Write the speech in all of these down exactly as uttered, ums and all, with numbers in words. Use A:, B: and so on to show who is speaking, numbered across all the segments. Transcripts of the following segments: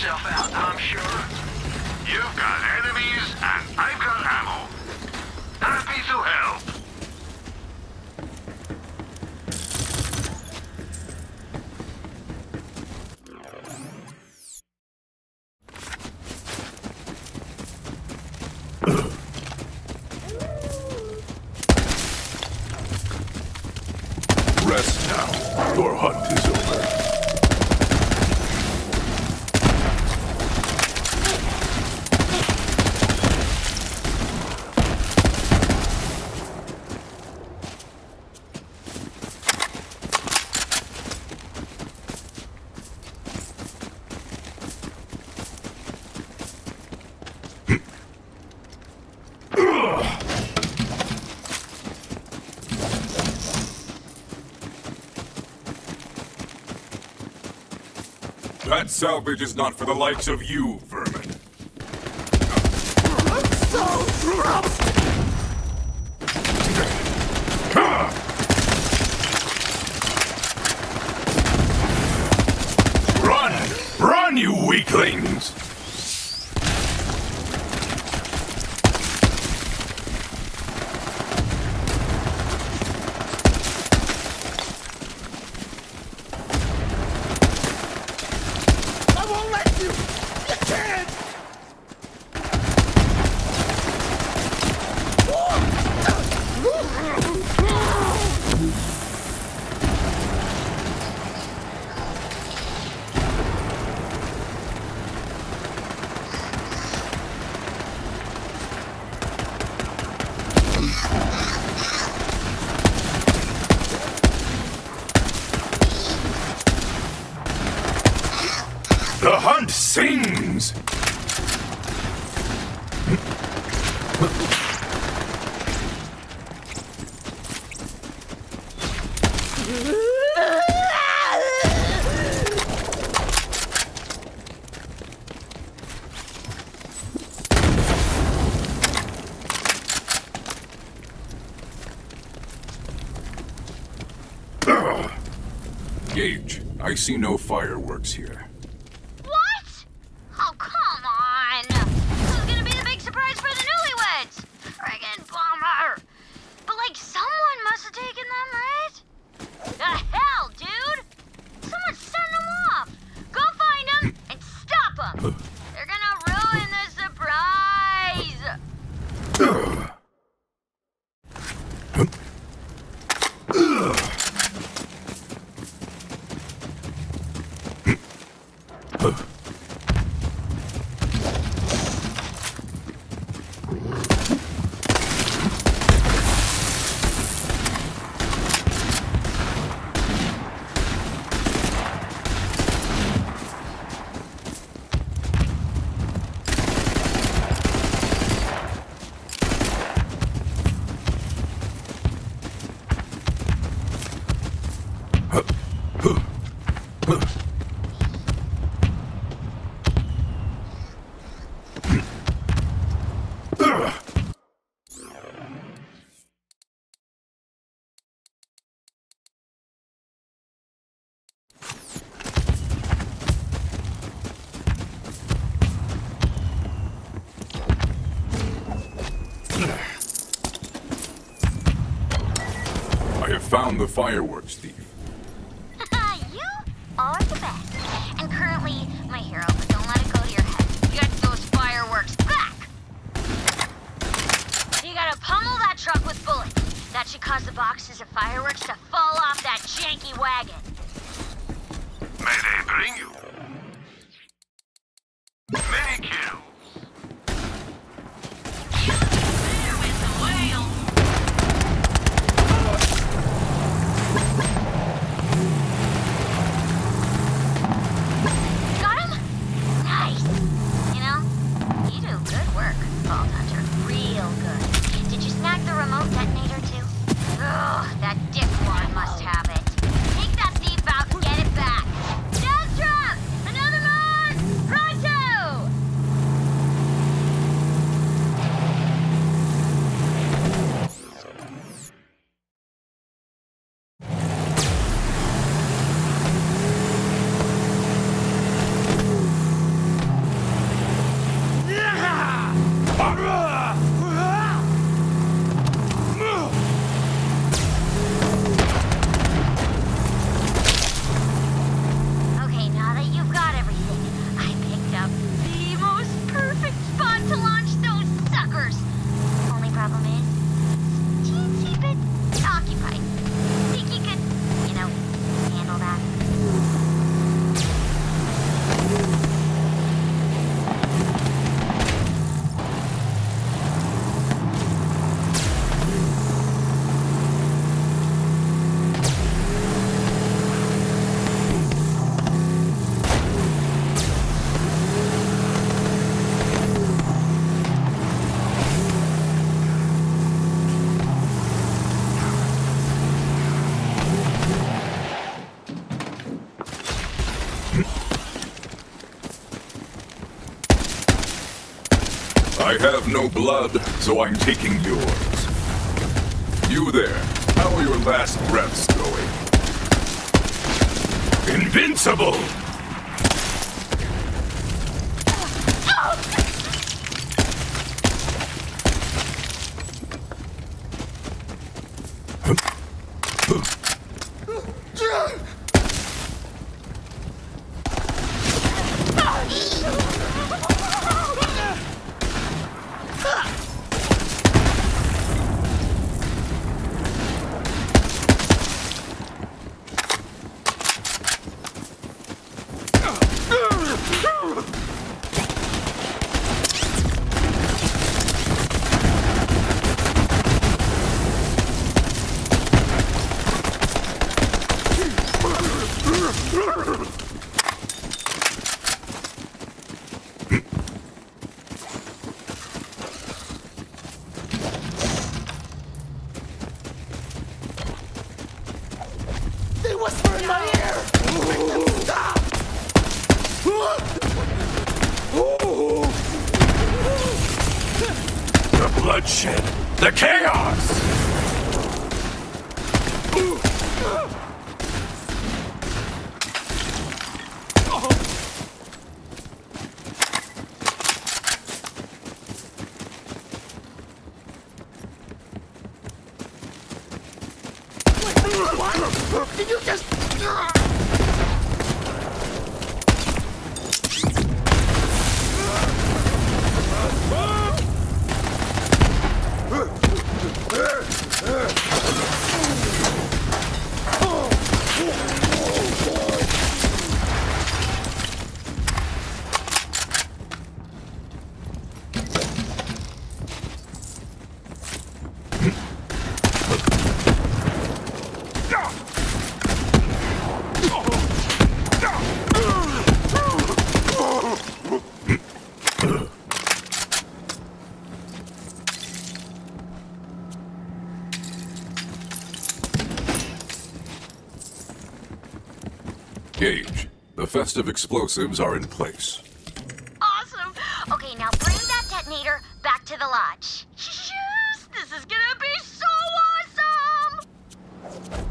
A: yourself out, I'm sure.
B: You've got enemies, and I've got ammo. Happy to help.
C: Rest now. Your hunt is over. That salvage is not for the likes of you, vermin.
D: I'm so drunk!
C: Run! Run, you weaklings! The hunt sings! Gage, I see no fireworks here. Found the fireworks thief.
E: You are the best. And currently, my hero, but don't let it go to your head. Get those fireworks back! You gotta pummel that truck with bullets. That should cause the boxes of fireworks to fall off that janky wagon.
B: May they bring you many kills.
E: There with the whale. Remote detonator too? Ugh, that dickwad must have it. Take that thief out and get it back. Death trap!
C: I have no blood, so I'm taking yours. You there, how are your last breaths going? Invincible!
A: They whisper in my ear! Make them stop!
C: The bloodshed, the chaos!
A: What? Did you just...
C: Gage, the festive explosives are in place.
E: Awesome! Okay, now bring that detonator back to the lodge. Yes! This is gonna be so awesome!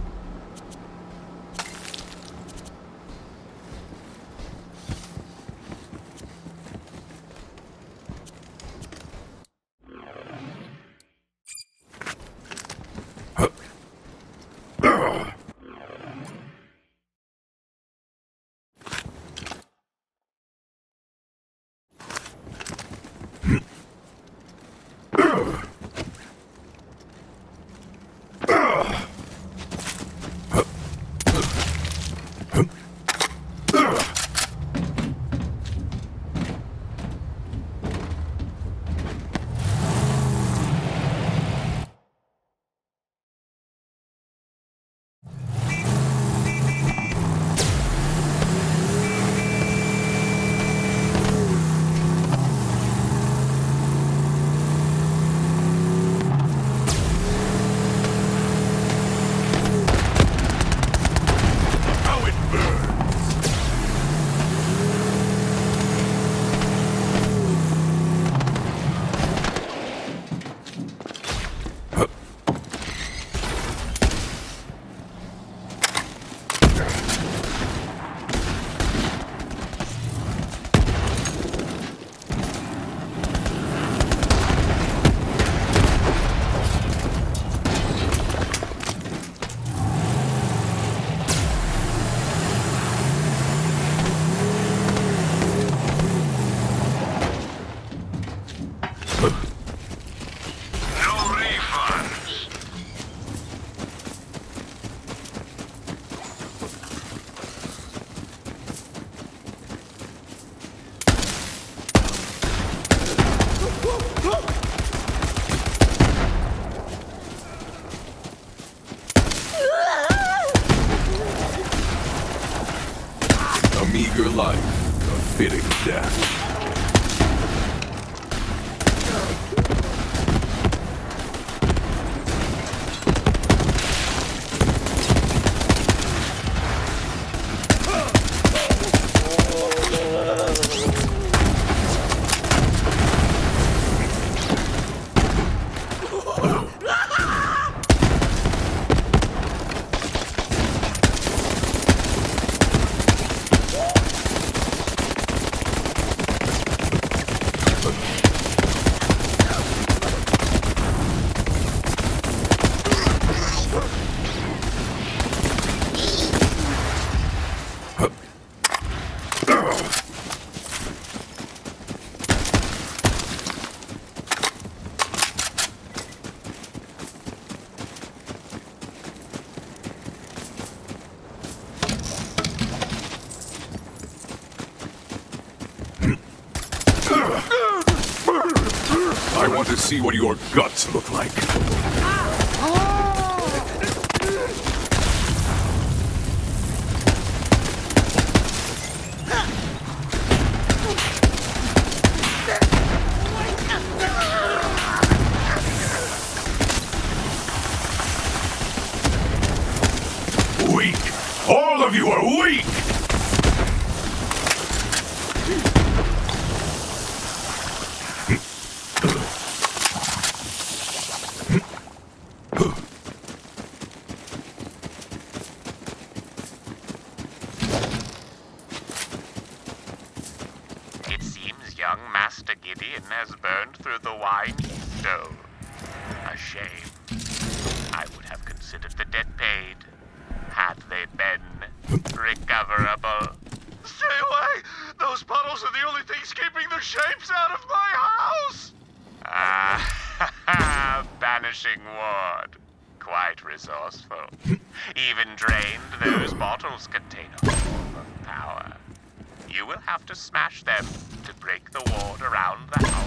C: Ugh. I want to see what your guts look like. Weak! All of you are weak!
B: It seems young Master Gideon has burned through the wine he stole. A shame. I would have considered the debt paid, had they been recoverable. Stay away! Those puddles are the only things keeping the shapes out of my house! Ah, banishing ward. Quite resourceful. Even drained those bottles contain a form of power. You will have to smash them to break the ward around the house.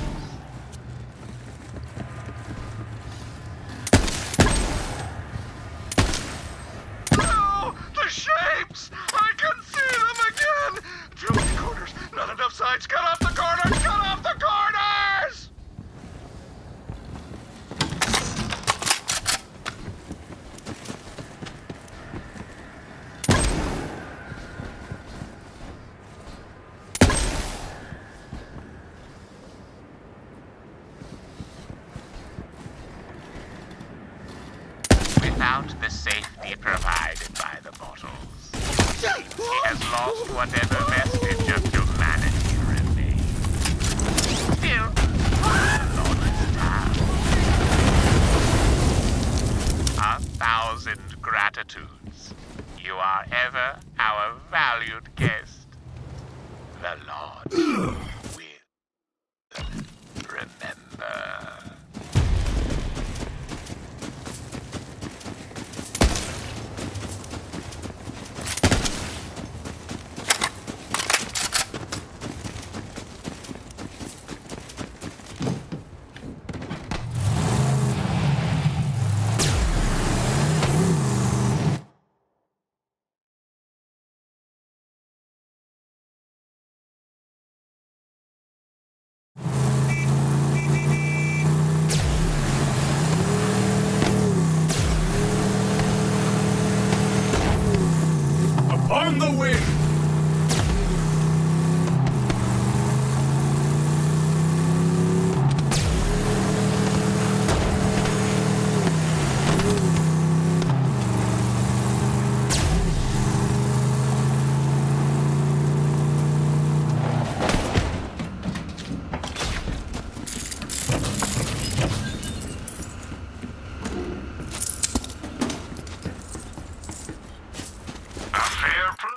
B: No! The shapes! I can see them again! Too many corners, not enough sides. Cut off the corners! Cut off the corners! Without the safety provided by the bottles, he has lost whatever vestige of humanity remains. Still, the lawless town. A thousand gratitudes. You are ever our valued guest. The Lord will remember.
C: On the wind!
B: A fair